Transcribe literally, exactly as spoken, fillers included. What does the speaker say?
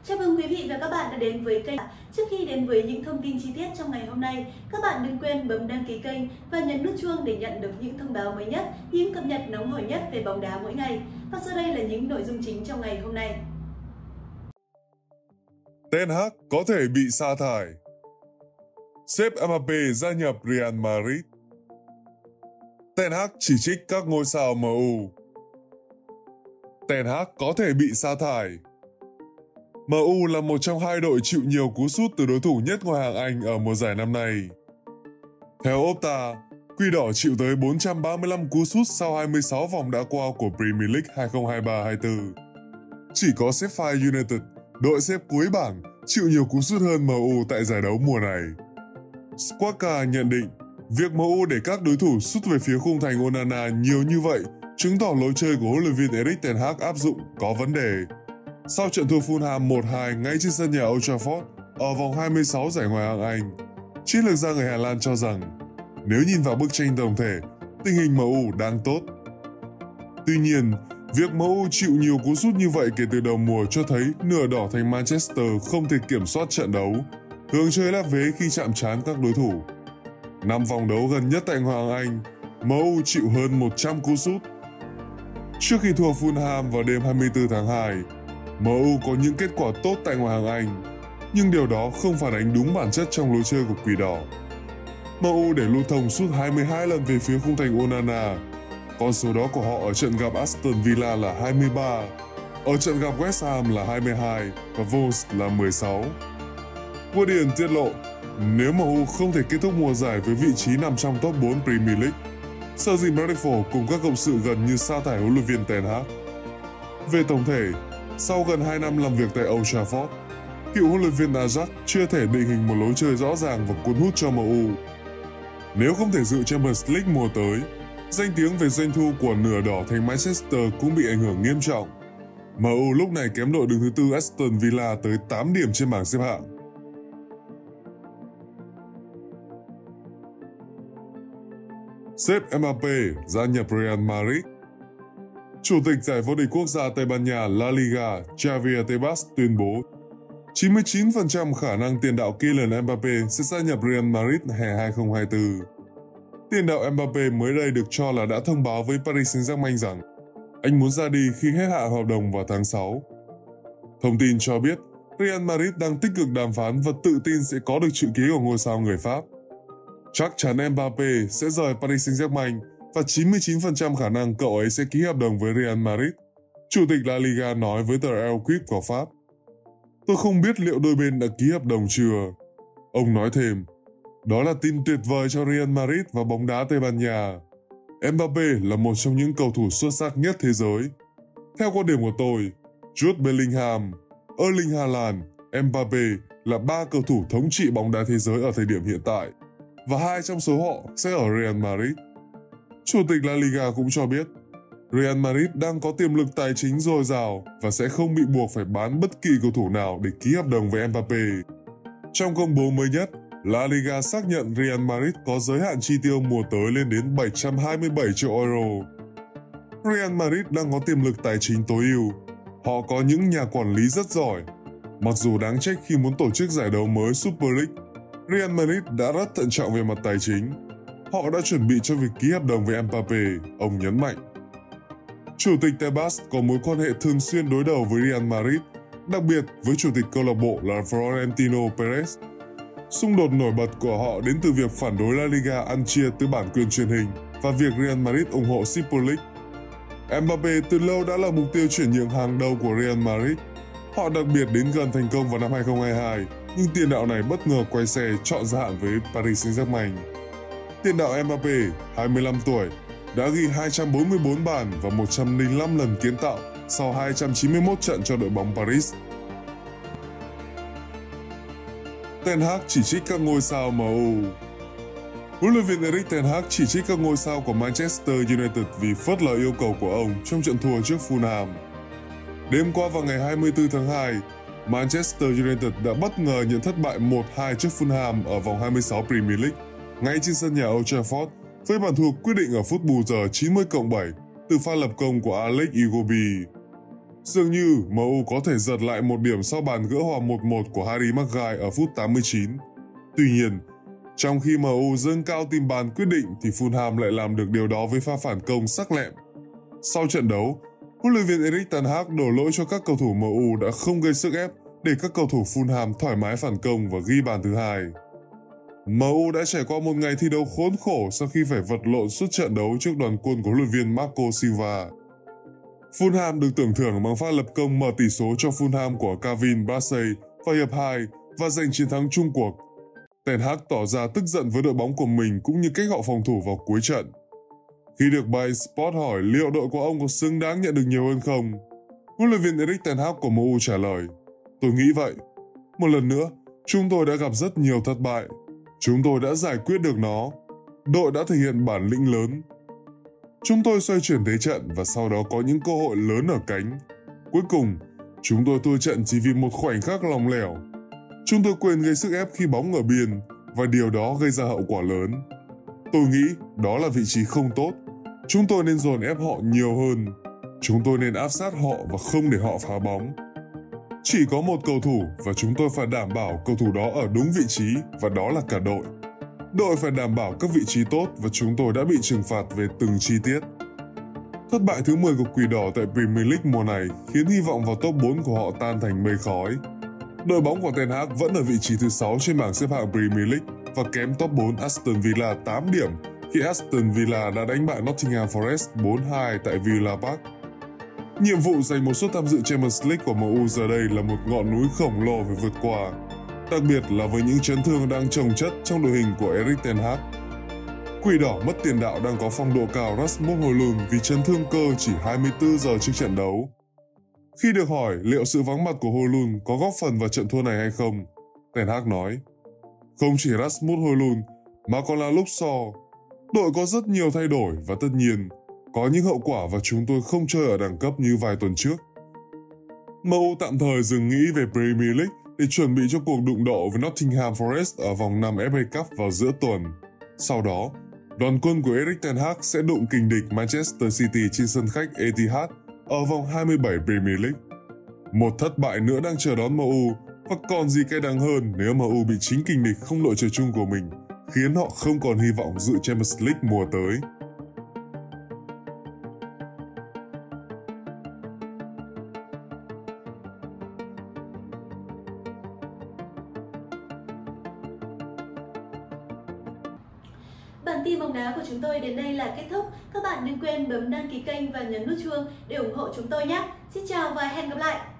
Chào mừng quý vị và các bạn đã đến với kênh. Trước khi đến với những thông tin chi tiết trong ngày hôm nay, các bạn đừng quên bấm đăng ký kênh và nhấn nút chuông để nhận được những thông báo mới nhất, những cập nhật nóng hổi nhất về bóng đá mỗi ngày. Và sau đây là những nội dung chính trong ngày hôm nay. Ten Hag có thể bị sa thải. Sếp Mbappé gia nhập Real Madrid. Ten Hag chỉ trích các ngôi sao em u. Ten Hag có thể bị sa thải. em u là một trong hai đội chịu nhiều cú sút từ đối thủ nhất ngoại hạng Anh ở mùa giải năm nay. Theo Opta, Quỷ đỏ chịu tới bốn trăm ba mươi lăm cú sút sau hai mươi sáu vòng đã qua của Premier League hai không hai ba hai tư. Chỉ có Sheffield United, đội xếp cuối bảng, chịu nhiều cú sút hơn em u tại giải đấu mùa này. Squawka nhận định, việc em u để các đối thủ sút về phía khung thành Onana nhiều như vậy chứng tỏ lối chơi của huấn luyện viên Erik ten Hag áp dụng có vấn đề. Sau trận thua Fulham một hai ngay trên sân nhà Old Trafford ở vòng hai mươi sáu giải ngoại hạng Anh, chiến lược gia người Hà Lan cho rằng nếu nhìn vào bức tranh tổng thể, tình hình em u đang tốt. Tuy nhiên, việc em u chịu nhiều cú sút như vậy kể từ đầu mùa cho thấy nửa đỏ thành Manchester không thể kiểm soát trận đấu, hướng chơi lép vế khi chạm trán các đối thủ. Năm vòng đấu gần nhất tại ngoại hạng Anh, em u chịu hơn một trăm cú sút. Trước khi thua Fulham vào đêm hai mươi tư tháng hai, em u có những kết quả tốt tại ngoại hạng Anh, nhưng điều đó không phản ánh đúng bản chất trong lối chơi của Quỷ đỏ. em u để lưu thông sút hai mươi hai lần về phía khung thành Onana. Con số đó của họ ở trận gặp Aston Villa là hai mươi ba, ở trận gặp West Ham là hai mươi hai và Wolves là mười sáu. Guardian tiết lộ, nếu em u không thể kết thúc mùa giải với vị trí nằm trong top bốn Premier League, Sir Jim Ratcliffe cùng các cộng sự gần như sa thải huấn luyện viên Ten Hag. Về tổng thể, sau gần hai năm làm việc tại Old Trafford, cựu huấn luyện viên Ajax chưa thể định hình một lối chơi rõ ràng và cuốn hút cho em u. Nếu không thể dự Champions League mùa tới, danh tiếng về doanh thu của nửa đỏ thành Manchester cũng bị ảnh hưởng nghiêm trọng. em u lúc này kém đội đứng thứ tư Aston Villa tới tám điểm trên bảng xếp hạng. Sếp Mbappé gia nhập Real Madrid. Chủ tịch giải vô địch quốc gia Tây Ban Nha La Liga Javier Tebas tuyên bố chín mươi chín phần trăm khả năng tiền đạo Kylian Mbappé sẽ gia nhập Real Madrid hè hai không hai tư. Tiền đạo Mbappé mới đây được cho là đã thông báo với Paris Saint-Germain rằng anh muốn ra đi khi hết hạn hợp đồng vào tháng sáu. Thông tin cho biết Real Madrid đang tích cực đàm phán và tự tin sẽ có được chữ ký của ngôi sao người Pháp. Chắc chắn Mbappé sẽ rời Paris Saint-Germain và chín mươi chín phần trăm khả năng cậu ấy sẽ ký hợp đồng với Real Madrid, Chủ tịch La Liga nói với tờ El Equipe của Pháp. Tôi không biết liệu đôi bên đã ký hợp đồng chưa. Ông nói thêm, đó là tin tuyệt vời cho Real Madrid và bóng đá Tây Ban Nha. Mbappé là một trong những cầu thủ xuất sắc nhất thế giới. Theo quan điểm của tôi, Jude Bellingham, Erling Haaland, Mbappé là ba cầu thủ thống trị bóng đá thế giới ở thời điểm hiện tại, và hai trong số họ sẽ ở Real Madrid. Chủ tịch La Liga cũng cho biết, Real Madrid đang có tiềm lực tài chính dồi dào và sẽ không bị buộc phải bán bất kỳ cầu thủ nào để ký hợp đồng với Mbappé. Trong công bố mới nhất, La Liga xác nhận Real Madrid có giới hạn chi tiêu mùa tới lên đến bảy trăm hai mươi bảy triệu euro. Real Madrid đang có tiềm lực tài chính tối ưu. Họ có những nhà quản lý rất giỏi. Mặc dù đáng trách khi muốn tổ chức giải đấu mới Super League, Real Madrid đã rất thận trọng về mặt tài chính. Họ đã chuẩn bị cho việc ký hợp đồng với Mbappé, ông nhấn mạnh. Chủ tịch Tebas có mối quan hệ thường xuyên đối đầu với Real Madrid, đặc biệt với chủ tịch câu lạc bộ là Florentino Perez. Xung đột nổi bật của họ đến từ việc phản đối La Liga ăn chia từ bản quyền truyền hình và việc Real Madrid ủng hộ Super League. Mbappé từ lâu đã là mục tiêu chuyển nhượng hàng đầu của Real Madrid. Họ đặc biệt đến gần thành công vào năm hai không hai hai, nhưng tiền đạo này bất ngờ quay xe chọn gia hạn với Paris Saint-Germain. Tiền đạo Mbappé, hai mươi lăm tuổi, đã ghi hai trăm bốn mươi tư bàn và một trăm lẻ năm lần kiến tạo sau hai trăm chín mươi mốt trận cho đội bóng Paris. Ten Hag chỉ trích các ngôi sao em u. Huấn luyện viên Erik ten Hag chỉ trích các ngôi sao của Manchester United vì phớt lờ yêu cầu của ông trong trận thua trước Fulham. Đêm qua vào ngày hai mươi tư tháng hai, Manchester United đã bất ngờ nhận thất bại một hai trước Fulham ở vòng hai mươi sáu Premier League, ngay trên sân nhà Old Trafford, với bàn thua quyết định ở phút bù giờ chín mươi cộng bảy từ pha lập công của Alex Iwobi. Dường như em u có thể giật lại một điểm sau bàn gỡ hòa một một của Harry Maguire ở phút tám mươi chín. Tuy nhiên, trong khi em u dâng cao tìm bàn quyết định thì Fulham lại làm được điều đó với pha phản công sắc lẹm. Sau trận đấu, huấn luyện viên Erik ten Hag đổ lỗi cho các cầu thủ em u đã không gây sức ép để các cầu thủ Fulham thoải mái phản công và ghi bàn thứ hai. em u đã trải qua một ngày thi đấu khốn khổ sau khi phải vật lộn suốt trận đấu trước đoàn quân của huấn luyện viên Marco Silva. Fulham được tưởng thưởng bằng pha lập công mở tỷ số cho Fulham của Kevin Bassey vào hiệp hai và giành chiến thắng chung cuộc. Ten Hag tỏ ra tức giận với đội bóng của mình cũng như cách họ phòng thủ vào cuối trận. Khi được Bay Sport hỏi liệu đội của ông có xứng đáng nhận được nhiều hơn không, huấn luyện viên Erik ten Hag của em u trả lời: "Tôi nghĩ vậy. Một lần nữa, chúng tôi đã gặp rất nhiều thất bại. Chúng tôi đã giải quyết được nó. Đội đã thể hiện bản lĩnh lớn. Chúng tôi xoay chuyển thế trận và sau đó có những cơ hội lớn ở cánh. Cuối cùng, chúng tôi thua trận chỉ vì một khoảnh khắc lòng lẻo. Chúng tôi quên gây sức ép khi bóng ở biên và điều đó gây ra hậu quả lớn. Tôi nghĩ đó là vị trí không tốt. Chúng tôi nên dồn ép họ nhiều hơn. Chúng tôi nên áp sát họ và không để họ phá bóng. Chỉ có một cầu thủ và chúng tôi phải đảm bảo cầu thủ đó ở đúng vị trí và đó là cả đội. Đội phải đảm bảo các vị trí tốt và chúng tôi đã bị trừng phạt về từng chi tiết." Thất bại thứ mười của Quỷ Đỏ tại Premier League mùa này khiến hy vọng vào top bốn của họ tan thành mây khói. Đội bóng của Ten Hag vẫn ở vị trí thứ sáu trên bảng xếp hạng Premier League và kém top bốn Aston Villa tám điểm khi Aston Villa đã đánh bại Nottingham Forest bốn hai tại Villa Park. Nhiệm vụ giành một suất tham dự Champions League của em u giờ đây là một ngọn núi khổng lồ phải vượt qua, đặc biệt là với những chấn thương đang chồng chất trong đội hình của Erik ten Hag. Quỷ Đỏ mất tiền đạo đang có phong độ cao Rasmus Højlund vì chấn thương cơ chỉ hai mươi tư giờ trước trận đấu. Khi được hỏi liệu sự vắng mặt của Højlund có góp phần vào trận thua này hay không, Ten Hag nói: "Không chỉ Rasmus Højlund mà còn là lúc Shaw. Đội có rất nhiều thay đổi và tất nhiên có những hậu quả và chúng tôi không chơi ở đẳng cấp như vài tuần trước." em u tạm thời dừng nghĩ về Premier League để chuẩn bị cho cuộc đụng độ với Nottingham Forest ở vòng năm ép a Cup vào giữa tuần. Sau đó, đoàn quân của Erik ten Hag sẽ đụng kình địch Manchester City trên sân khách Etihad ở vòng hai mươi bảy Premier League. Một thất bại nữa đang chờ đón em u và còn gì cay đắng hơn nếu em u bị chính kình địch không đội trời chung của mình, khiến họ không còn hy vọng dự Champions League mùa tới. Bản tin bóng đá của chúng tôi đến đây là kết thúc. Các bạn đừng quên bấm đăng ký kênh và nhấn nút chuông để ủng hộ chúng tôi nhé. Xin chào và hẹn gặp lại!